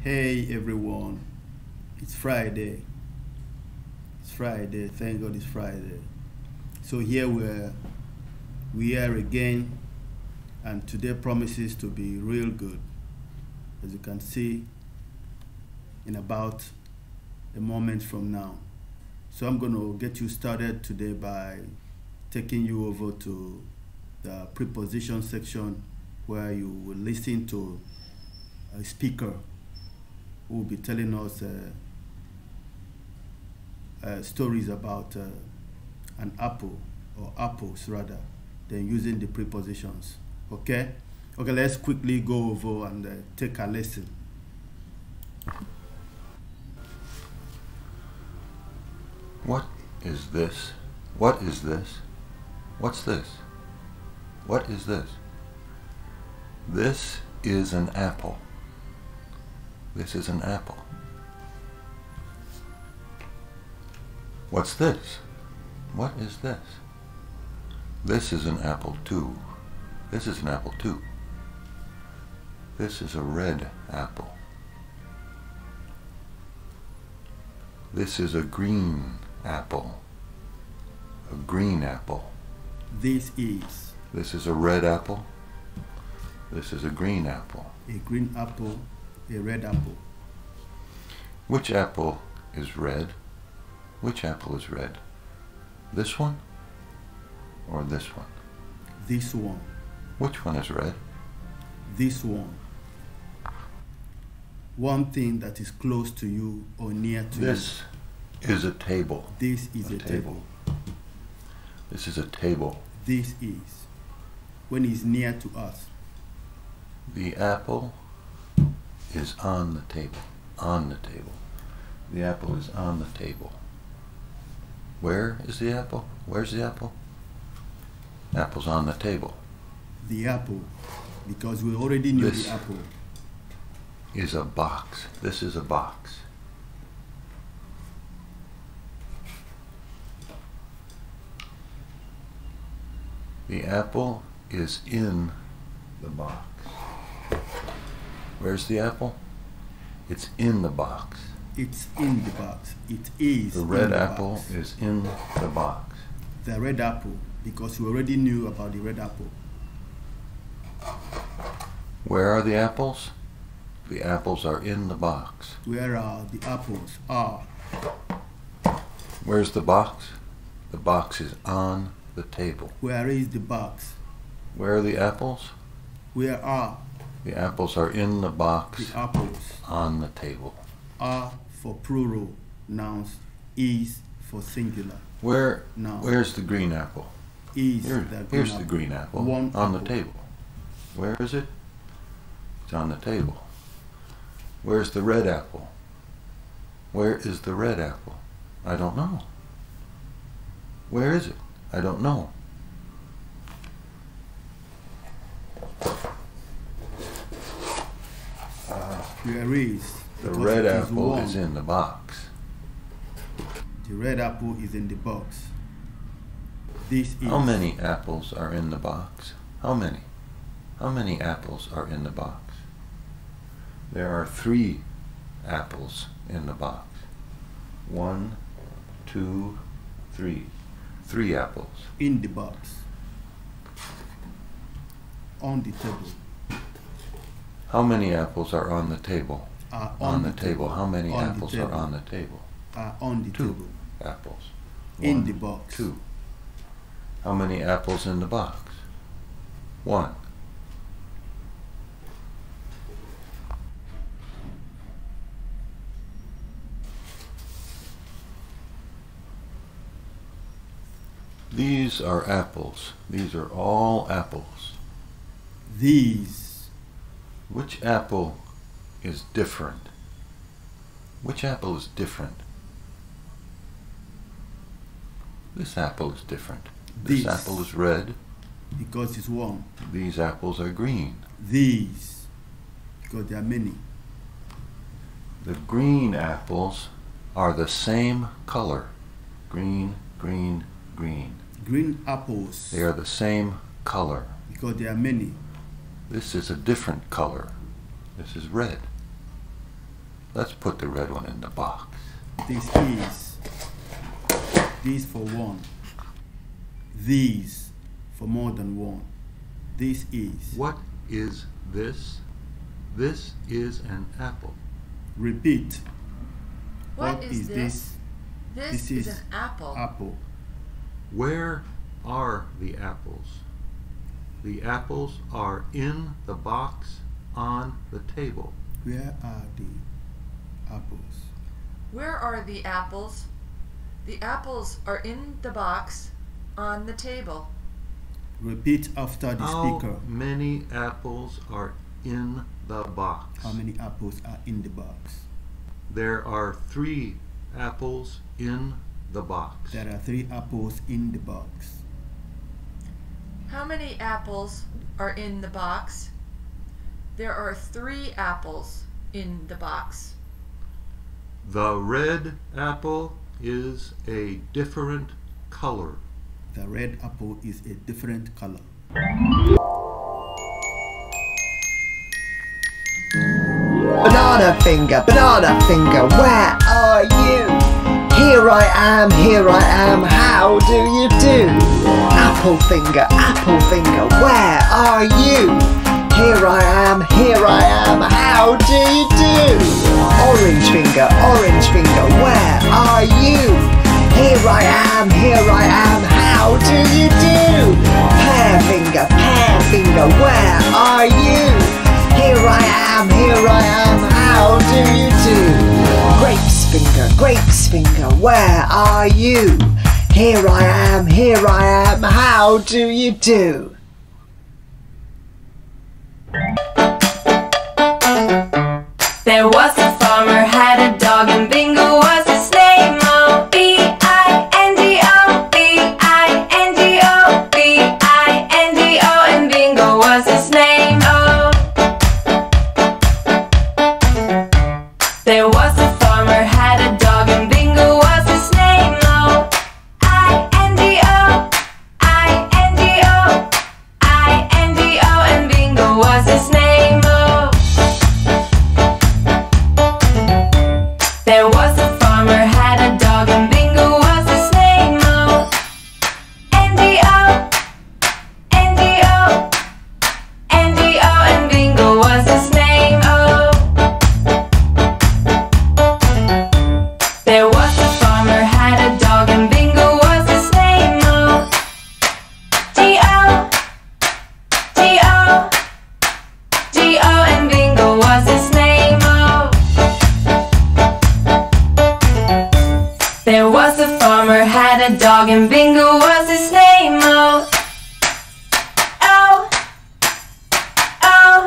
Hey everyone, it's Friday. It's Friday. Thank God it's Friday. So here we are again, and today promises to be real good. As you can see, in about a moment from now. So I'm going to get you started today by taking you over to the preposition section where you will listen to a speaker who will be telling us stories about an apple, or apples rather, then using the prepositions. Okay, let's quickly go over and take a lesson. What is this? What is this? What's this? What is this? This is an apple. This is an apple. What's this? What is this? This is an apple too. This is an apple too. This is a red apple. This is a green apple. A green apple. This is a red apple. This is a green apple. a green apple, a red apple. Which apple is red? Which apple is red? This one or this one? This one. Which one is red? This one. One thing that is close to you or near to This is a table. you. This is a table. This is a table. This is. When it's near to us. The apple is on the table. On the table. The apple is on the table. Where is the apple? Where's the apple? Apple's on the table. The apple, because we already knew This the apple. Is a box. This is a box. The apple is in the box. Where's the apple? It's in the box. It's in the box. It is. The in red the apple box. is in the box. The red apple, because we already knew about the red apple. Where are the apples? The apples are in the box. Where are the apples? Are. Where's the box? The box is on the table. Where is the box? Where are the apples? Where are The apples are in the box the apples? on the table. Are for plural nouns. Is for singular. Where's the green apple? Is Here, the green here's apple. the green apple One on the apple. table. Where is it? It's on the table. Where's the red apple? Where is the red apple? I don't know. Where is it? I don't know. Where is? The because red it is apple one. is in the box. The red apple is in the box. This is. How many apples are in the box? How many? How many apples are in the box? There are 3 apples in the box. 1, 2, 3. 3 apples. In the box. On the table. How many apples are on the table? Are On the table. How many On the apples are table. on the table? Are on the 2 table. apples. In 1, the box. 2. How many apples in the box? 1. These are apples. These are all apples. These. Which apple is different? Which apple is different? This apple is different. This This. apple is red. Because it's one. These apples are green. These. Because there are many. The green apples are the same color. Green, green, green. Green apples. They are the same color. Because there are many. This is a different color. This is red. Let's put the red one in the box. This is. This for one. These for more than one. This is. What is this? This is an apple. Repeat. What is this? This is is an apple. Apple. Where are the apples? The apples are in the box on the table. Where are the apples? Where are the apples? The apples are in the box on the table. Repeat after the speaker. How many apples are in the box? How many apples are in the box? There are 3 apples in the box. There are 3 apples in the box. How many apples are in the box? There are 3 apples in the box. The red apple is a different color. The red apple is a different color. Banana finger, where are you? Here I am, how do you do? Apple finger, where are you? Here I am, how do you do? Orange finger, where are you? Here I am, how do you do? Pear finger, where are you? Here I am, how do you do? Grapes finger, where are you? Here I am, how do you do? There was a farmer, had a dog, and Bingo was his name. Oh, B-I-N-G-O, B-I-N-G-O, B-I-N-G-O, and Bingo was his name. Oh. There was a farmer, had a dog, and Bingo was his name. Oh, I-N-G-O, I-N-G-O, I-N-G-O, and Bingo was his name. Oh. There was a farmer, had a dog, and Bingo was his name. Oh, N-G-O, N-G-O, N-G-O, and Bingo was his name. Oh. There was a farmer, had a dog, and Bingo was his name. Oh, G-O, G-O, G-O, and Bingo was his name. Oh. There was a farmer, had a dog, and Bingo was his name. Oh, oh, oh,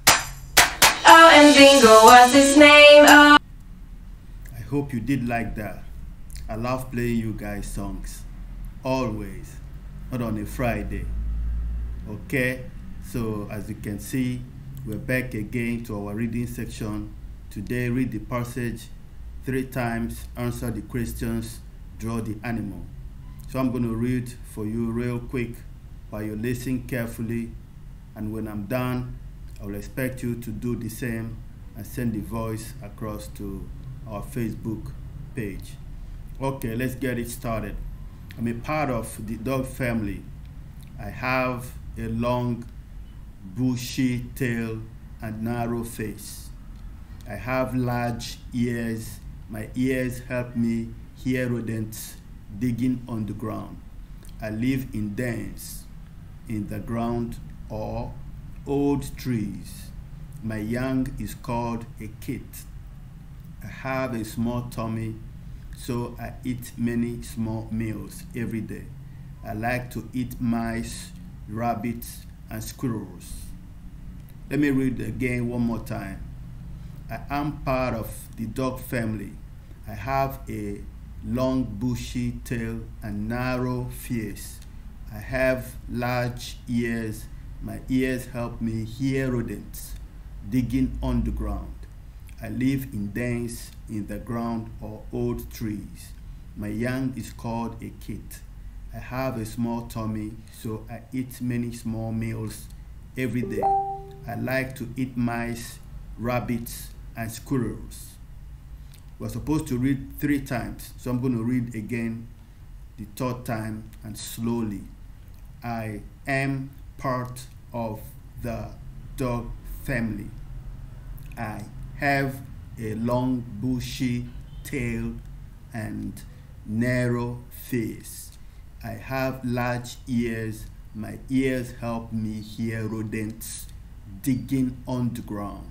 oh, and Bingo was his name. Oh. I hope you did like that. I love playing you guys songs. Always. Not on a Friday. Okay? So as you can see, we're back again to our reading section. Today, read the passage 3 times, answer the questions, draw the animal. So I'm going to read for you real quick while you listen carefully. And when I'm done, I will expect you to do the same and send the voice across to our Facebook page. Okay, let's get it started. I'm a part of the dog family. I have a long, bushy tail and narrow face. I have large ears. My ears help me hear rodents digging on the ground. I live in dens, in the ground, or old trees. My young is called a kit. I have a small tummy, so I eat many small meals every day. I like to eat mice, rabbits, and squirrels. Let me read again one more time. I am part of the dog family. I have a long bushy tail and narrow face. I have large ears. My ears help me hear rodents digging on the ground. I live in dens, in the ground, or old trees. My young is called a kit. I have a small tummy, so I eat many small meals every day. I like to eat mice, rabbits, and squirrels. We're supposed to read 3 times, so I'm going to read again the 3rd time and slowly. I am part of the dog family. I have a long bushy tail and narrow face. I have large ears. My ears help me hear rodents digging on the ground.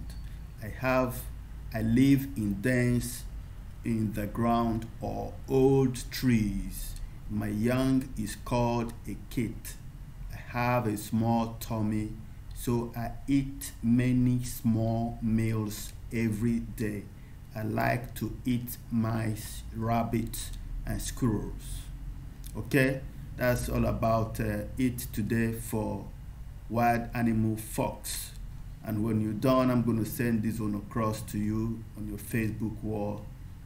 I live in dens in the ground or old trees. My young is called a kit. I have a small tummy, so I eat many small meals every day. I like to eat mice, rabbits, and squirrels. Okay, that's all about it today for Wild Animal Fox. And when you're done, I'm going to send this one across to you on your Facebook wall.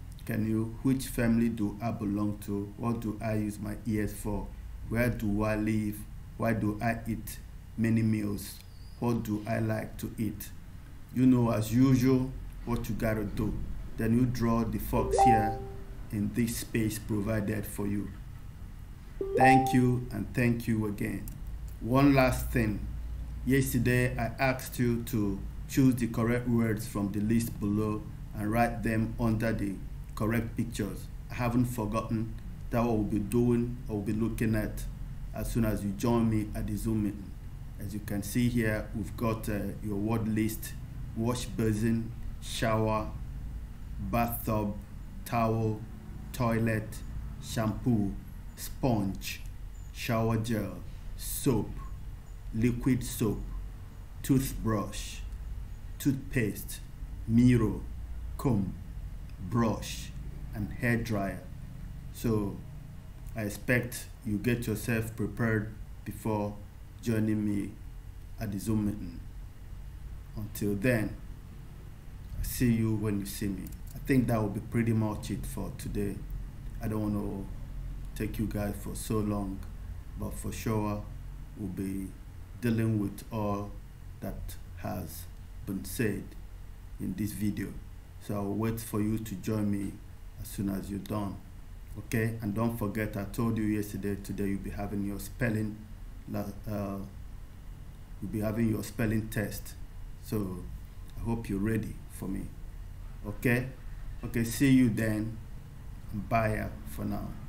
Which family do I belong to? What do I use my ears for? Where do I live? Why do I eat many meals? What do I like to eat? You know, as usual, what you gotta do. Then you draw the fox here in this space provided for you. Thank you, and thank you again. One last thing. Yesterday, I asked you to choose the correct words from the list below and write them under the correct pictures. I haven't forgotten. That what we'll be doing or we'll be looking at as soon as you join me at the Zoom meeting. As you can see here, we've got your word list: wash basin, shower, bathtub, towel, toilet, shampoo, sponge, shower gel, soap, liquid soap, toothbrush, toothpaste, mirror, comb, brush, and hair dryer. So I expect you get yourself prepared before joining me at the Zoom meeting. Until then, I'll see you when you see me. I think that will be pretty much it for today. I don't want to take you guys for so long, but for sure we'll be dealing with all that has been said in this video. So I'll wait for you to join me as soon as you're done. Okay, and don't forget, I told you yesterday, today you'll be having your spelling test. So I hope you're ready for me. Okay, see you then. Bye for now.